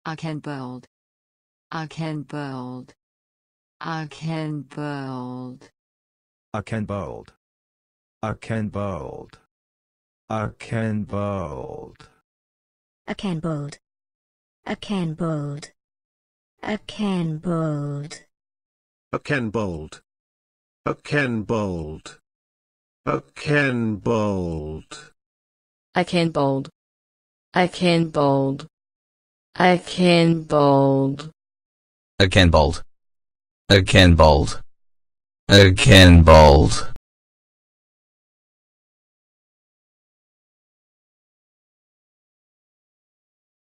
akenbold, akenbold, akenbold, akenbold, akenbold, akenbold, akenbold, akenbold, akenbold, akenbold, akenbold, akenbold, akenbold, akenbold, akenbold, akenbold, akenbold, akenbold.